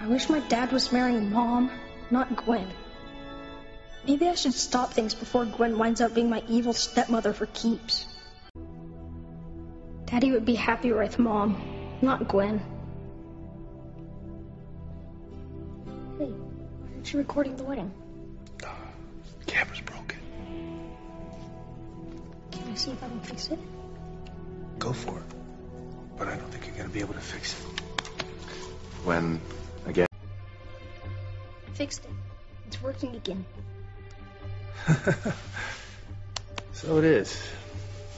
I wish my dad was marrying Mom, not Gwen. Maybe I should stop things before Gwen winds up being my evil stepmother for keeps. Daddy would be happier with Mom, not Gwen. Hey, why aren't you recording the wedding? The camera's broken. Can I see if I can fix it? Go for it. But I don't think you're gonna be able to fix it. When, again? I fixed it. It's working again. So it is.